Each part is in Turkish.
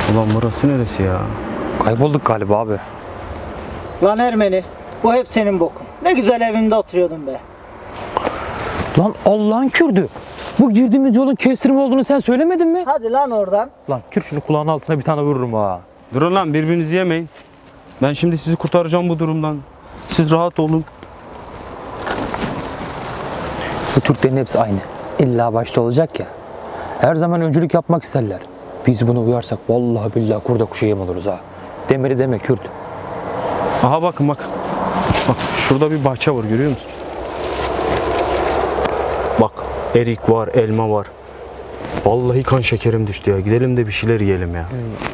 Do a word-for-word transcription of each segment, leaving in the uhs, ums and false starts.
Ulan burası neresi ya? Kaybolduk galiba abi. Lan Ermeni, bu hep senin bokun. Ne güzel evinde oturuyordun be. Lan Allah'ın Kürdü. Bu girdiğimiz yolun kestirme olduğunu sen söylemedin mi? Hadi lan oradan. Lan Kürt şunu kulağının altına bir tane vururum ha. Durun lan, birbirinizi yemeyin. Ben şimdi sizi kurtaracağım bu durumdan. Siz rahat olun. Bu Türklerin hepsi aynı. İlla başta olacak ya. Her zaman öncülük yapmak isterler. Biz bunu uyarsak vallahi billahi kurda kuşa yem oluruz ha. Demeli deme Kürt. Aha bakın bak. Bak şurada bir bahçe var, görüyor musunuz? Bak erik var, elma var. Vallahi kan şekerim düştü ya. Gidelim de bir şeyler yiyelim ya. Hmm.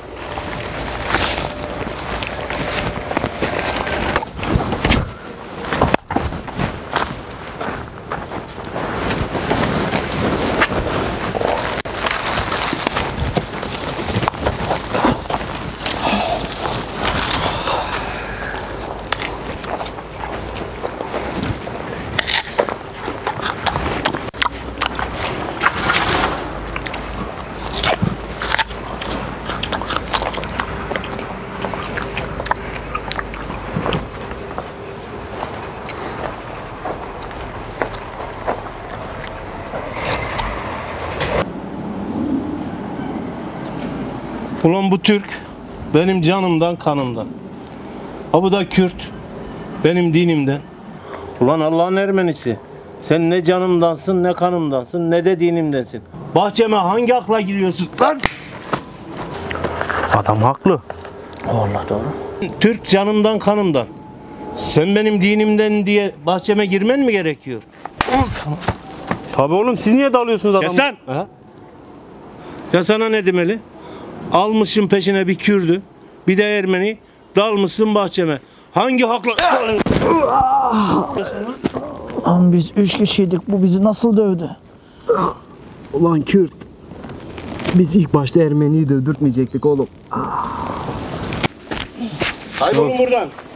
Ulan bu Türk benim canımdan kanımdan. Ha bu da Kürt benim dinimden. Ulan Allah'ın Ermenisi, sen ne canımdansın ne kanımdansın ne de dinimdensin. Bahçeme hangi akla giriyorsun lan? Adam haklı. Allah doğru. Türk canımdan kanımdan. Sen benim dinimden diye bahçeme girmen mi gerekiyor? Tabii oğlum, siz niye dalıyorsunuz adamı? Kes lan! He? Ya sana ne demeli? Almışsın peşine bir Kürdü, bir de Ermeni, dalmışsın bahçeme. Hangi hakla... Lan biz üç kişiydik, bu bizi nasıl dövdü? Ulan Kürt. Biz ilk başta Ermeni'yi dövdürtmeyecektik oğlum. Kaybolun buradan.